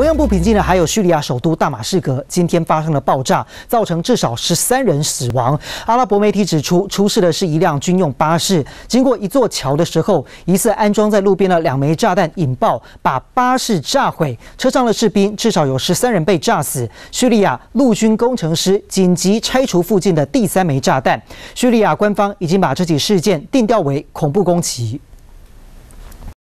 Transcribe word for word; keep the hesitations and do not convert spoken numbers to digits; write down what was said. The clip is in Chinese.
样不平静的还有叙利亚首都大马士革，今天发生了爆炸，造成至少十三人死亡。阿拉伯媒体指出，出事的是一辆军用巴士，经过一座桥的时候，疑似安装在路边的两枚炸弹引爆，把巴士炸毁。车上的士兵至少有十三人被炸死。叙利亚陆军工程师紧急拆除附近的第三枚炸弹。叙利亚官方已经把这起事件定调为恐怖攻击。